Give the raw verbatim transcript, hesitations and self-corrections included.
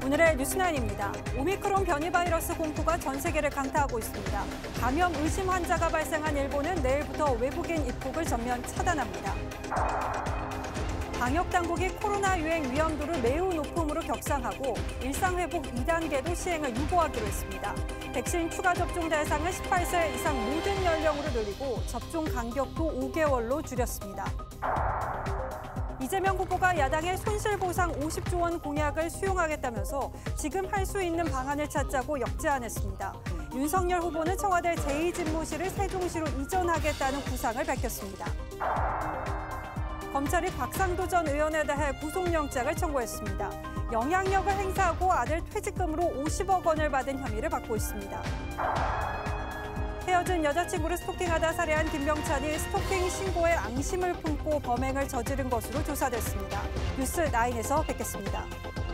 오늘의 뉴스나인입니다. 오미크론 변이 바이러스 공포가 전 세계를 강타하고 있습니다. 감염 의심 환자가 발생한 일본은 내일부터 외국인 입국을 전면 차단합니다. 방역당국이 코로나 유행 위험도를 매우 높음으로 격상하고 일상회복 이 단계도 시행을 유보하기로 했습니다. 백신 추가 접종 대상을 십팔 세 이상 모든 연령으로 늘리고 접종 간격도 오 개월로 줄였습니다. 이재명 후보가 야당의 손실보상 오십조 원 공약을 수용하겠다면서 지금 할 수 있는 방안을 찾자고 역제안했습니다. 윤석열 후보는 청와대 제이 집무실을 세종시로 이전하겠다는 구상을 밝혔습니다. 검찰이 곽상도 전 의원에 대해 구속영장을 청구했습니다. 영향력을 행사하고 아들 퇴직금으로 오십억 원을 받은 혐의를 받고 있습니다. 헤어진 여자친구를 스토킹하다 살해한 김병찬이 스토킹 신고에 앙심을 품고 범행을 저지른 것으로 조사됐습니다. 뉴스 나인에서 뵙겠습니다.